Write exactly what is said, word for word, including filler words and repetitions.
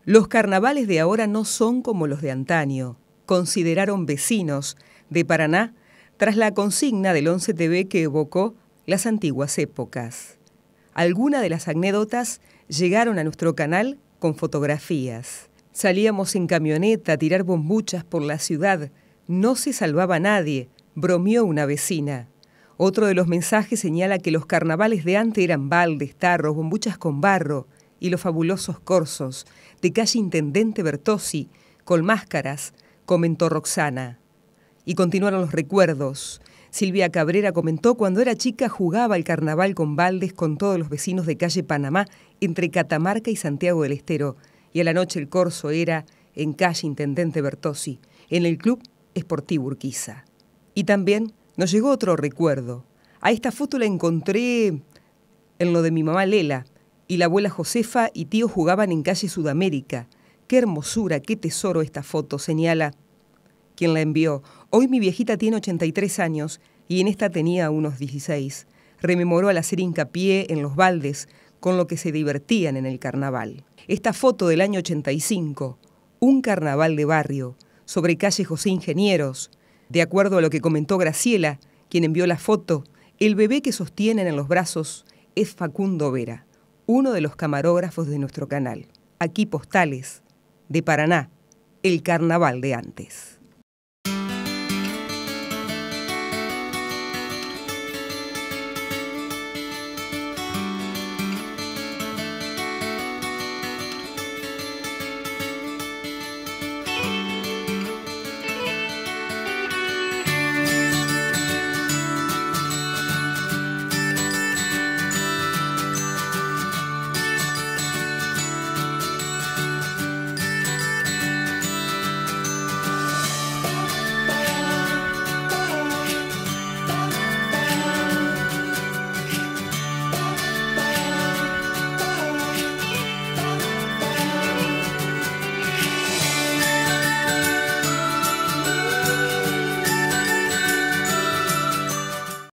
Los carnavales de ahora no son como los de antaño, consideraron vecinos de Paraná tras la consigna del once T V que evocó las antiguas épocas. Algunas de las anécdotas llegaron a nuestro canal con fotografías. Salíamos en camioneta a tirar bombuchas por la ciudad. No se salvaba nadie, bromeó una vecina. Otro de los mensajes señala que los carnavales de antes eran baldes, tarros, bombuchas con barro y los fabulosos corsos de calle Intendente Bertozzi con máscaras, comentó Roxana. Y continuaron los recuerdos. Silvia Cabrera comentó: cuando era chica jugaba el carnaval con baldes con todos los vecinos de calle Panamá entre Catamarca y Santiago del Estero, y a la noche el corso era en calle Intendente Bertozzi, en el Club Esportivo Urquiza. Y también nos llegó otro recuerdo. A esta foto la encontré en lo de mi mamá Lela, y la abuela Josefa y tío jugaban en calle Sudamérica. Qué hermosura, qué tesoro esta foto, señala quien la envió. Hoy mi viejita tiene ochenta y tres años y en esta tenía unos dieciséis. Rememoró al hacer hincapié en los baldes con lo que se divertían en el carnaval. Esta foto del año ochenta y cinco, un carnaval de barrio, sobre calle José Ingenieros. De acuerdo a lo que comentó Graciela, quien envió la foto, el bebé que sostienen en los brazos es Facundo Vera, uno de los camarógrafos de nuestro canal. Aquí postales de Paraná, el carnaval de antes.